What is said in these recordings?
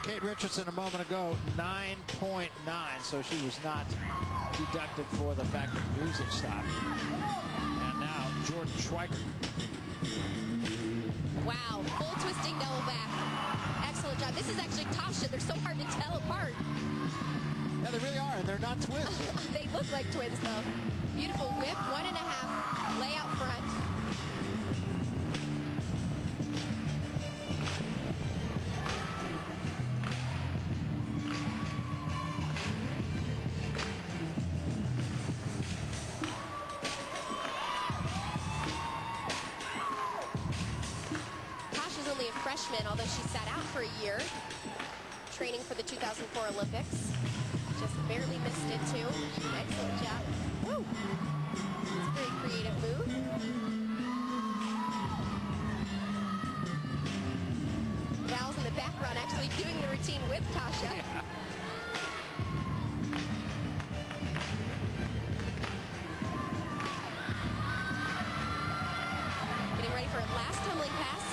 Kate Richardson a moment ago, 9.9, so she was not deducted for the fact that the music stopped. And now Jordan Schweiker. Wow, full twisting double back. Excellent job. This is actually Tasha. They're so hard to tell apart. Yeah, they really are, and they're not twins. They look like twins, though. Beautiful whip, 1.5, lay out front. Tasha's only a freshman, although she sat out for a year, training for the 2004 Olympics. Just barely missed it, too. Excellent job. Woo! It's a very creative move. Val's in the background actually doing the routine with Tasha. Yeah. Getting ready for a last tumbling pass.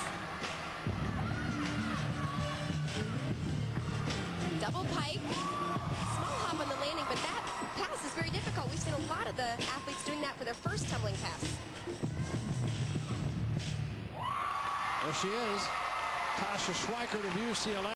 Double pike. Small hop on the landing, but that pass is very difficult. We've seen a lot of the athletes doing that for their first tumbling pass. There she is, Tasha Schweiker of UCLA.